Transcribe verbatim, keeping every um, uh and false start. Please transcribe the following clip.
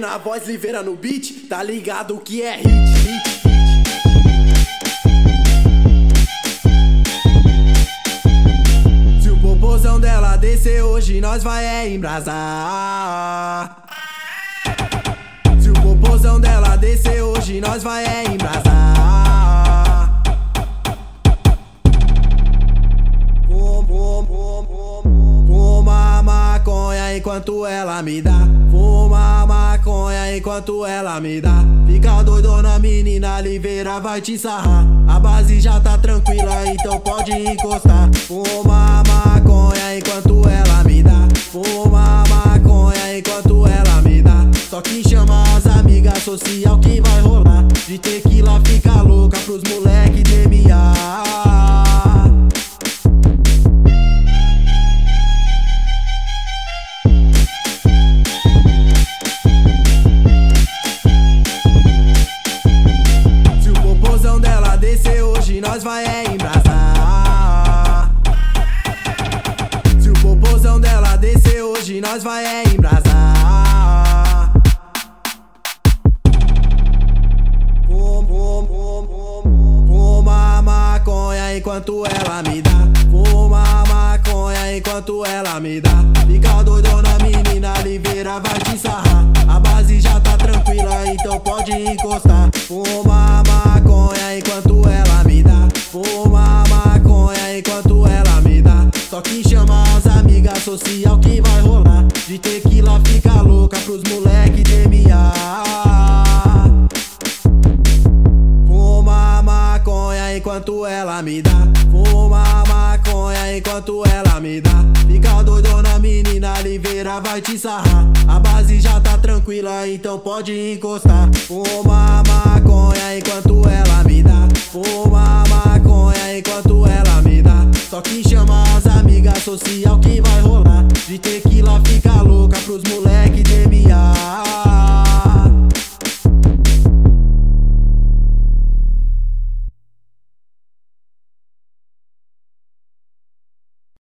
na voz, Liveira no beat, tá ligado que é hit, hit, hit. Se o popozão dela descer hoje, nós vai é embrasar. Se o popozão dela descer hoje, nós vai é embrasar. Fum, fum, fum, fum. Fuma maconha enquanto ela me dá. Fuma maconha enquanto ela me dá. Fica doidona, menina, Liveira vai te sarrar. A base já tá tranquila, então pode encostar. Fuma maconha enquanto ela me dá. Fuma maconha enquanto ela me dá. Só que chama as amigas, social que vai rolar. De tequila fica louca pros moleque D M A. Se o popozão dela descer hoje, nós vai é embrasar. Se o popozão dela descer hoje, nós vai é embrasar. Fuma maconha enquanto ela me dá. Fuma maconha enquanto ela me dá. Fica doidona, menina, Liveira vai te sarrar. A base já tá tranquila, então pode encostar. Fuma maconha enquanto ela me dá. Fuma maconha enquanto ela me dá. Só que chama as amigas, social que vai rolar. De tequila fica louca pros moleque D M A. Fuma maconha enquanto ela me dá. Fuma maconha enquanto ela me dá. Fica doidona, menina, Liveira vai te sarrar. A base já tá tranquila, então pode encostar. Fuma maconha enquanto ela me dá. Fuma maconha enquanto ela me dá. Só que chama as amigas, social que vai rolar. De tequila fica louca pros moleque